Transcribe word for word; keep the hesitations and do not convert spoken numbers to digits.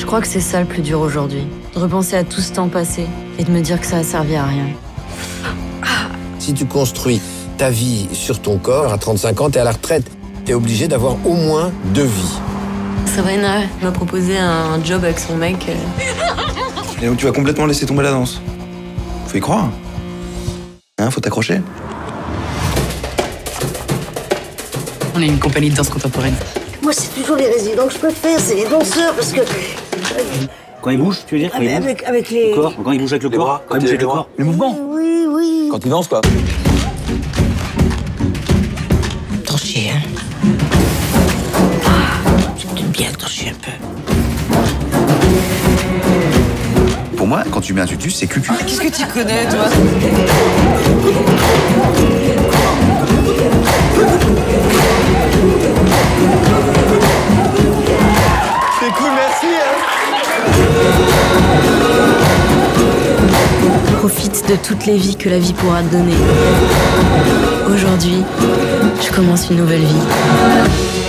Je crois que c'est ça le plus dur aujourd'hui. De repenser à tout ce temps passé et de me dire que ça a servi à rien. Si tu construis ta vie sur ton corps, à trente-cinq ans, t'es à la retraite. T'es obligé d'avoir au moins deux vies. Sabrina m'a proposé un job avec son mec. Et donc tu vas complètement laisser tomber la danse. Faut y croire. Hein, faut t'accrocher. On est une compagnie de danse contemporaine. Moi, c'est toujours les résidents que je préfère, c'est les danseurs, parce que... Quand ils bougent, tu veux dire quand ils bougent Avec, avec les... Le corps, quand ils bougent avec le Les corps, bras, quand ils bougent avec le corps. Les mouvements. Oui, oui. Quand ils dansent, quoi. Torcher, hein. J'aime bien torcher un peu. Pour moi, quand tu mets un tutu, c'est cucu. Qu'est-ce que tu connais, toi? C'est cool, merci, hein. Profite de toutes les vies que la vie pourra te donner. Aujourd'hui, je commence une nouvelle vie.